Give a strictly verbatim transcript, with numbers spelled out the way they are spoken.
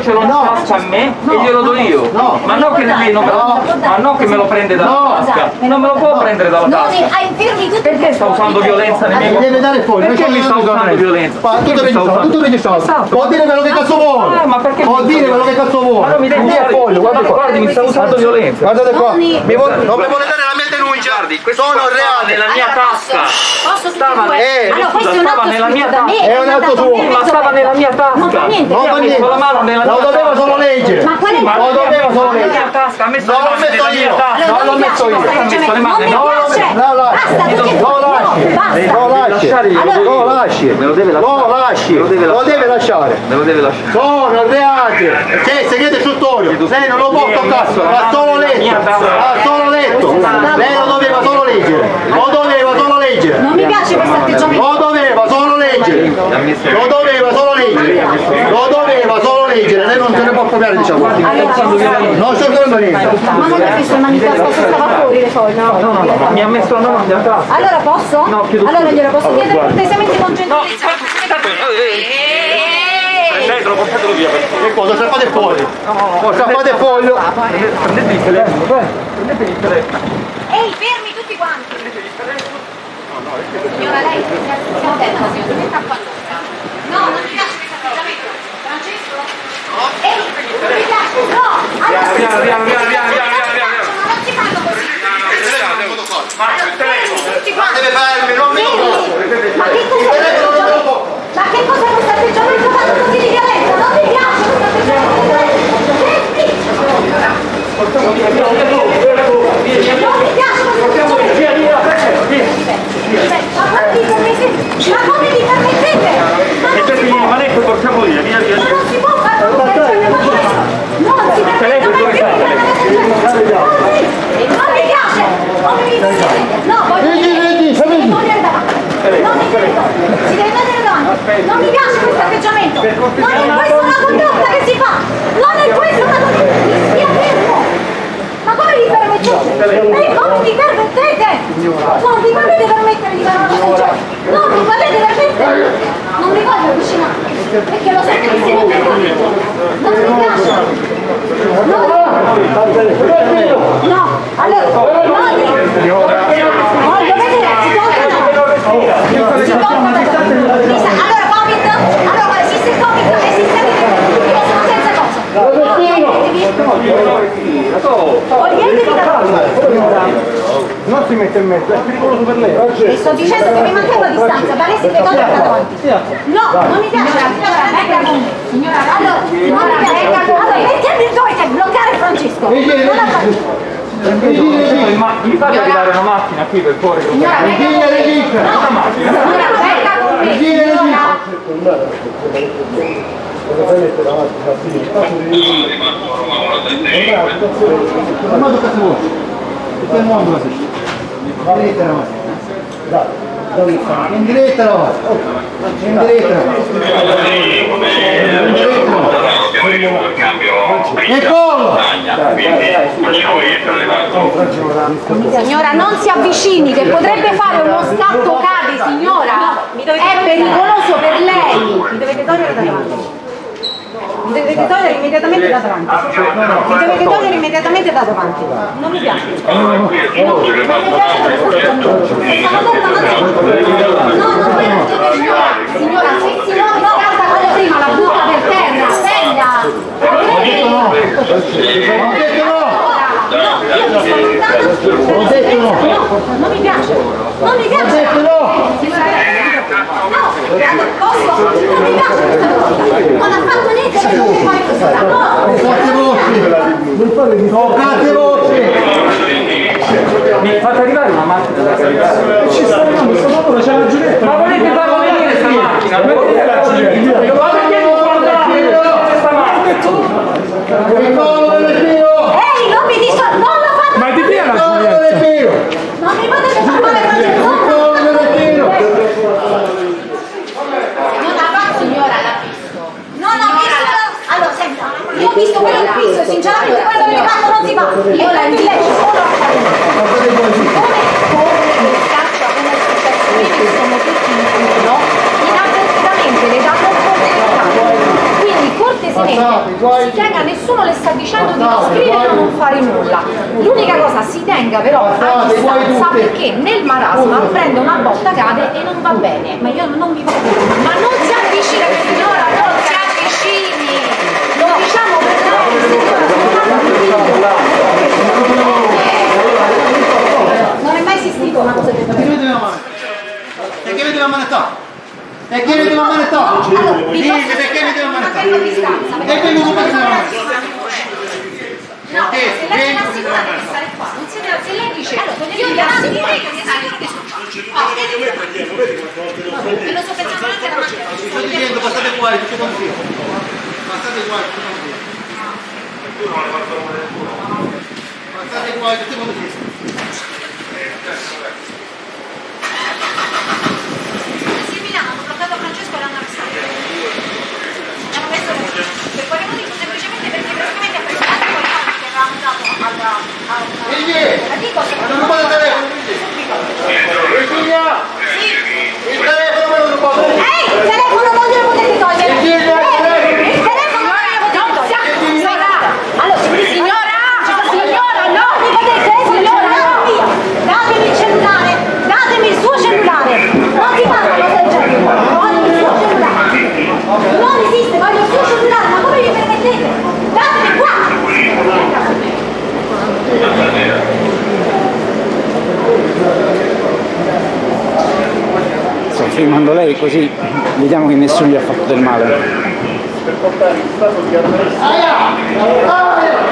io ce l'ho in tasca a me e glielo do io. No. Ma non che lei non me lo, ma non che me lo prende dalla tasca. Non me lo può prendere dalla tasca. Perché sta usando violenza nei miei deve dare fuori. Perché mi sta usando violenza? Tutto registrato, tutto registrato. Può dire quello che cazzo vuole. Ma perché? Può dire quello che cazzo vuole. Ma non mi devi dire foglio, guarda qua. Guardi, mi sta usando violenza. Guardate qua. Mi vuole, non mi vuole dare la mia denuncia. Sono reale. Nella mia tasca. Stava, eh, allora, questo è un stava atto nella mia da me, tasca. È un atto suo. Ma stava nella mia tasca. Non fa niente. Non fa niente. Con la mano nella mia Lo doveva solo leggere. Ma qual è il Lo doveva solo nella leggere. mia tasca, ha messo Non le l'ho mani messo nella mia io. tasca. Non l'ho messo io. Ha messo le Non mani. mi No, piace. No, lasci. Basta, tu che Lo lasci. basta. Lo lasci. Lo lasci. Me lo deve Lo lasci. Lo deve lasciare. Me lo deve lasciare. Sono reati. C'è segreto istruttorio. Lei non lo può toccare. Ha solo letto. Ha solo letto. Lei lo doveva solo leggere. Lo doveva solo leggere. Non mi piace questo atteggiamento. Lo doveva solo leggere. Lo doveva solo leggere. Lo doveva solo leggere. Lei non se ne può copiare, diciamo. Non sto facendo niente. Ma non è visto il manifesto, se stava fuori le foglie. No, No, no, no, mi ha messo la mano nella tasca. Allora posso? No, chiedo allora scusa. glielo posso chiedere cortesemente con No, gentilezza. prendetelo, portatelo via. Che cosa? Strappate il foglio. No, no, no. Strappate il foglio. Prendete il telefono, dai. Prendete il telefono. Ehi, fermi tutti quanti. Signora, lei si è attenta, signora, che sta facendo? No, non mi piace questo atteggiamento. Francesco? Ehi, non mi piace, no! Allora, Piano, piano, piano, piano, piano, piano, piano. non si fanno così. Marco, il telefono. Tutti quanti. Deve fermi, non mi Fermi. Ma che cos'è questo atteggiamento? Ma che cos'è questo atteggiamento fatto così di violenza? Non mi piace questo atteggiamento di violenza. Fermi. Non mi piace questo atteggiamento. Ma come vi permettete? Ma come vi permettete? Ma non si può. Ma lei portiamo via, via, via. Ma non si può fare un atteggiamento questo. Non si permette mai più di fare non mi piace. Come vi permettete? No, voglio dire, si deve togliere davanti. Non mi credo. Si deve togliere davanti. Non mi piace questo atteggiamento. Non è questa una condotta che si fa. Non è questa una condotta. Mi stia fermo. Ma come vi permettete? E come vi permettete? Non vi potete permettere di fare una cosa del genere. Non vi potete permettere. Non mi voglio avvicinare. Perché lo so che mi si mette qui. Non mi piace. No, no. Allora, no, voglio vedere. Si tolgono. Si tolgono. Allora, Covid? Allora, esiste il Covid? Esiste il Covid? Io sono senza cosa. Toglietevi da non si mette in mezzo, è pericoloso per lei. e sto dicendo che mi mantengo a distanza, paresi che togliere da davanti. No, non mi piace. Allora, venga con me. Signora, allora, non mi piace. Allora, perché dovete bloccare Francesco? Non la faccio. Mi fate arrivare una macchina qui per fuori? Signora, venga con me. Una macchina. Signora, venga con me. Signora. Ma tocca tu. Che mondo così? In diretta la in diretta la in diretta e collo. Signora, non si avvicini, che potrebbe fare uno scatto cade, signora. È pericoloso per lei. Mi dovete togliere da davanti. Mi dovete togliere immediatamente da davanti. Mi dovete togliere immediatamente da davanti. Non mi piace. Non mi piace questo no, non puoi raggiungere signora. Signora, se si no, no, guarda quello prima, la butta per terra, venga. Ho detto no. No, io mi sto lontano. Ho detto no. Non mi piace. Non mi piace. Ho detto no. No, posso? Non mi piace questa cosa. Non ha fatto niente per non fare questa cosa. No. Toccate voci. Toccate voci. Mi fate arrivare una macchina da caricare. Ci sta arrivando, sta lavoro, c'è la Giulietta. Ma volete farlo venire questa macchina? Perché la Giulietta? Ma perché non guardate questa macchina? Il collo del filo. Ehi, non mi disso... Non lo fate! Ma di chi è la Giulietta? Non mi potete far male a Il collo del filo. Non ha fatto, signora, l'ha visto. Non ha visto. Allora, senta, io ho visto quello che ha visto, sinceramente quello che fanno non si fa. Io la illegge solo a fare. Come le scaccia, come è successo, vedi, sono tutti in giro, inavvertitamente le danno un po' del capo. Quindi cortesemente si tenga, nessuno le sta dicendo di non scrivere o non fare nulla. L'unica cosa, si tenga però a distanza, perché nel marasma prende una botta, cade e non va bene. Ma io non mi preoccupo. Ma non si avvicina, signora, non si avvicini! Lo diciamo per lei, signora, non è mai esistito una cosa del genere. E che vede la manetta? E che vede la manetta? Dimmi perché vede la manetta? E che non passa la manetta? No, se lei è assicura deve stare qua, non siete, se lei dice, allora, io davanti di me che sai che sono qua. E lo sto pensando anche da mangiare. Sto dicendo, passate qua, tutto consiglio. Passate qua, tutto consiglio. Passate qua, tutto consiglio. Hanno bloccato Francesco e l'hanno arrestato. Hanno messo per quale motivo? Semplicemente perché praticamente ha preso l'altro qualcosa che avevamo dato alla... La dico se non rubato il telefono! Virginia! Sì! Il telefono me lo rubato! Ehi! Il telefono non glielo potete togliere! Il telefono non glielo potete togliere! Signora! Allora, signora! Signora, no! Mi potete? Signora, no! Datemi il cellulare! Datemi il suo cellulare! Non si fa una cosa del genere! Voglio il suo cellulare! Non esiste, voglio il suo cellulare! Ma come vi permettete? Datemi qua! Sto filmando lei così vediamo che nessuno gli ha fatto del male. Per portare in stato di arresto.